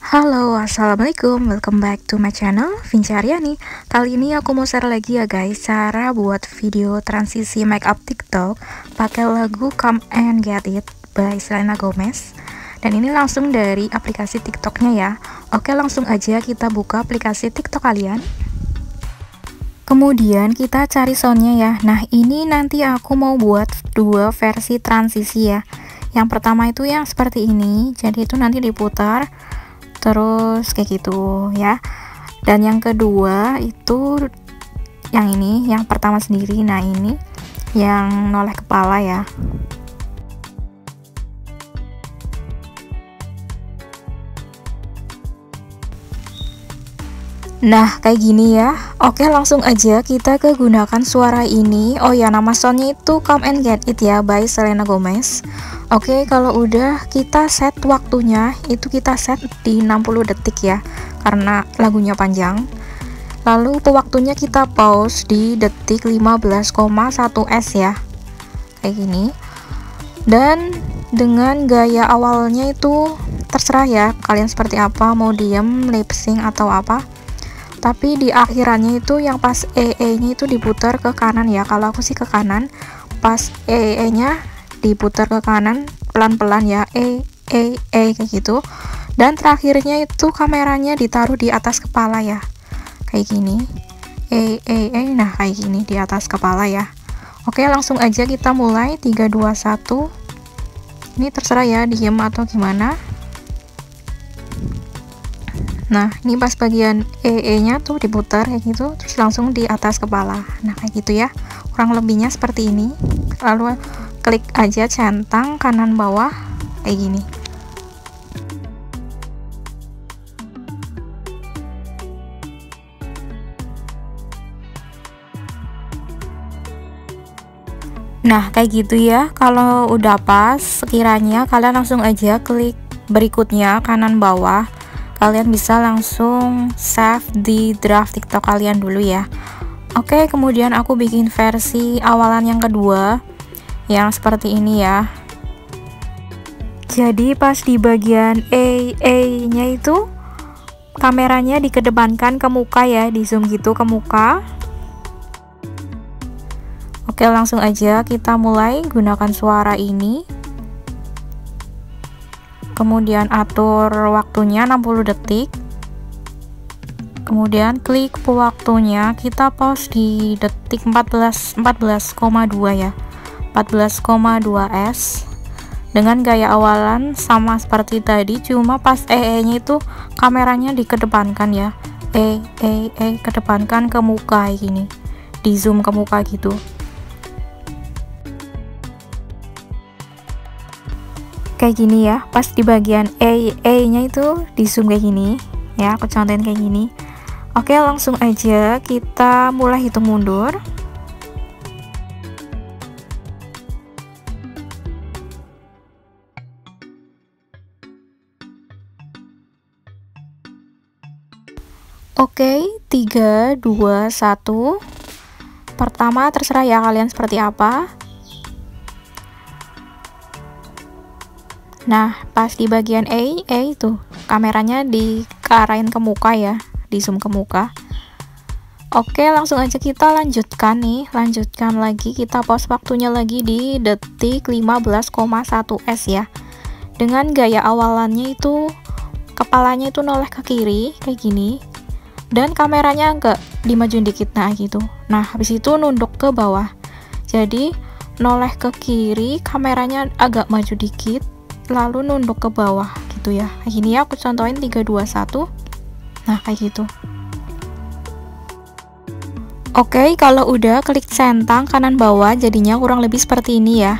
Halo, assalamualaikum, welcome back to my channel, Vinca Aryani. Kali ini aku mau share lagi ya guys, cara buat video transisi makeup TikTok pakai lagu Come and Get It by Selena Gomez. Dan ini langsung dari aplikasi TikToknya ya. Oke, langsung aja kita buka aplikasi TikTok kalian. Kemudian kita cari soundnya ya. Nah, ini nanti aku mau buat dua versi transisi ya. Yang pertama itu yang seperti ini, jadi itu nanti diputar terus kayak gitu ya. Dan yang kedua itu yang ini, yang pertama sendiri. Nah, ini yang noleh kepala ya. Nah, kayak gini ya. Oke, langsung aja kita kegunakan suara ini. Oh ya, nama soundnya itu Come and Get It ya by Selena Gomez. Oke, kalau udah kita set waktunya, itu kita set di 60 detik ya, karena lagunya panjang. Lalu waktunya kita pause di detik 15,1s ya, kayak gini. Dan dengan gaya awalnya itu terserah ya, kalian seperti apa, mau diem, lip sync atau apa. Tapi di akhirannya itu yang pas nya itu diputar ke kanan ya. Kalau aku sih ke kanan, pas nya diputar ke kanan pelan-pelan ya, kayak gitu. Dan terakhirnya itu kameranya ditaruh di atas kepala ya, kayak gini. Nah kayak gini di atas kepala ya. Oke, langsung aja kita mulai. 3 2 1. Ini terserah ya, diem atau gimana. Nah, ini pas bagian nya tuh diputar kayak gitu, terus langsung di atas kepala. Nah, kayak gitu ya. Kurang lebihnya seperti ini. Lalu klik aja centang kanan bawah kayak gini. Nah, kayak gitu ya. Kalau udah pas, sekiranya kalian langsung aja klik berikutnya kanan bawah. Kalian bisa langsung save di draft TikTok kalian dulu ya. Oke, kemudian aku bikin versi awalan yang kedua yang seperti ini ya. Jadi pas di bagian nya itu kameranya dikedepankan ke muka ya, di zoom gitu ke muka. Oke, langsung aja kita mulai gunakan suara ini. Kemudian atur waktunya 60 detik. Kemudian klik waktunya, kita pause di detik 14,2 ya. 14,2s. Dengan gaya awalan sama seperti tadi, cuma pas nya itu kameranya dikedepankan ya. Kedepankan ke muka kayak gini. Di zoom ke muka gitu. Kayak gini ya, pas di bagian nya itu di zoom kayak gini ya, aku contohin kayak gini. Oke, langsung aja kita mulai hitung mundur. Oke, 3 2 1. Pertama terserah ya kalian seperti apa. Nah, pas di bagian itu kameranya diarahin ke muka ya, di zoom ke muka. Oke, langsung aja kita lanjutkan nih, lanjutkan lagi, kita pause waktunya lagi di detik 15,1s ya. Dengan gaya awalannya itu kepalanya itu noleh ke kiri kayak gini, dan kameranya agak dimajuin dikit, nah gitu. Nah, habis itu nunduk ke bawah, jadi noleh ke kiri, kameranya agak maju dikit, lalu nunduk ke bawah gitu ya. Kayak gini ya, aku contohin 3 2 1. Nah, kayak gitu. Oke, kalau udah klik centang kanan bawah, jadinya kurang lebih seperti ini ya.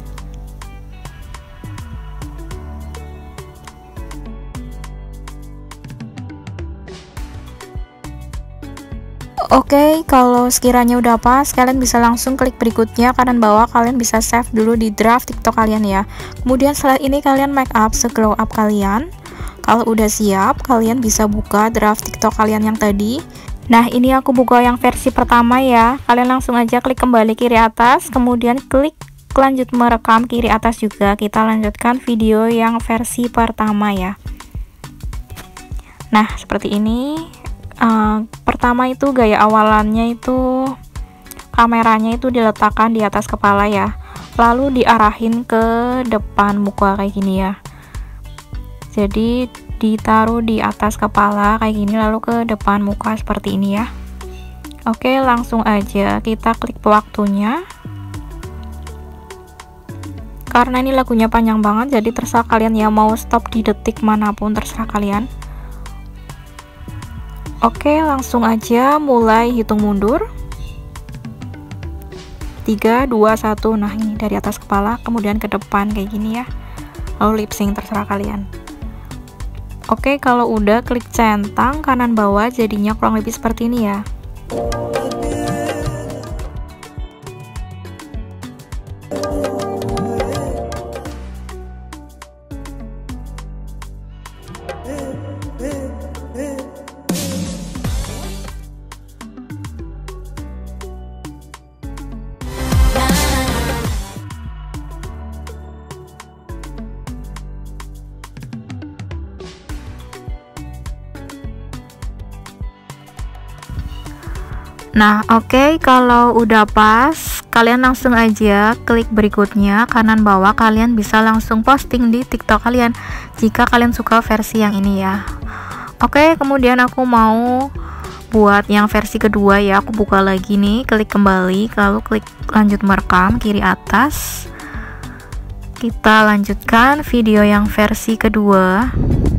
Oke, kalau sekiranya udah pas, kalian bisa langsung klik berikutnya kanan bawah. Kalian bisa save dulu di draft TikTok kalian ya. Kemudian setelah ini kalian make up se-glow up kalian. Kalau udah siap, kalian bisa buka draft TikTok kalian yang tadi. Nah, ini aku buka yang versi pertama ya. Kalian langsung aja klik kembali kiri atas, kemudian klik lanjut merekam kiri atas juga. Kita lanjutkan video yang versi pertama ya. Nah, seperti ini. Pertama itu gaya awalannya itu kameranya itu diletakkan di atas kepala ya, lalu diarahin ke depan muka kayak gini ya. Jadi ditaruh di atas kepala kayak gini, lalu ke depan muka seperti ini ya. Oke, langsung aja kita klik waktunya. Karena ini lagunya panjang banget, jadi terserah kalian ya, mau stop di detik manapun terserah kalian. Oke, langsung aja mulai hitung mundur. 3, 2, 1. Nah, ini dari atas kepala kemudian ke depan kayak gini ya. Lalu lip sync terserah kalian. Oke, kalau udah klik centang kanan bawah, jadinya kurang lebih seperti ini ya. Nah, oke, kalau udah pas, kalian langsung aja klik berikutnya kanan bawah. Kalian bisa langsung posting di TikTok kalian jika kalian suka versi yang ini ya. Oke, kemudian aku mau buat yang versi kedua ya. Aku buka lagi nih, klik kembali, lalu klik lanjut merekam kiri atas. Kita lanjutkan video yang versi kedua.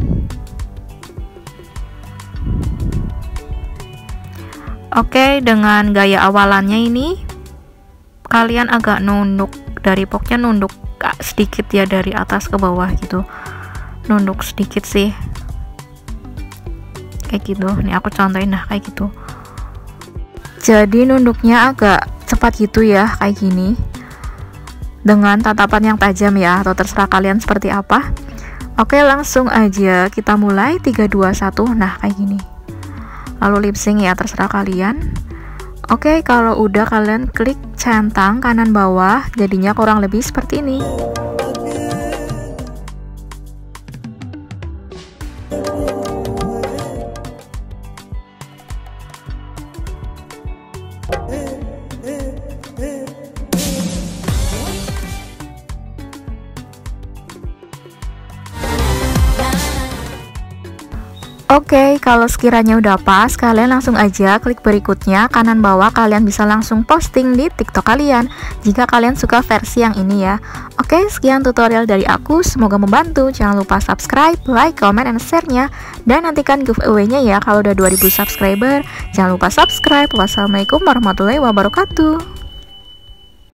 Oke, dengan gaya awalannya ini kalian agak nunduk, dari pokoknya nunduk sedikit ya, dari atas ke bawah gitu, nunduk sedikit sih kayak gitu. Nih aku contohin, nah kayak gitu, jadi nunduknya agak cepat gitu ya, kayak gini dengan tatapan yang tajam ya, atau terserah kalian seperti apa. Oke, langsung aja kita mulai. 3, 2, 1. Nah kayak gini, lalu lip sync ya, terserah kalian. Oke, kalau udah kalian klik centang kanan bawah, jadinya kurang lebih seperti ini. Oke, kalau sekiranya udah pas, kalian langsung aja klik berikutnya kanan bawah. Kalian bisa langsung posting di TikTok kalian jika kalian suka versi yang ini ya. Oke, sekian tutorial dari aku, semoga membantu. Jangan lupa subscribe, like, comment, and share-nya, dan nantikan giveaway-nya ya kalau udah 2000 subscriber. Jangan lupa subscribe. Wassalamualaikum warahmatullahi wabarakatuh.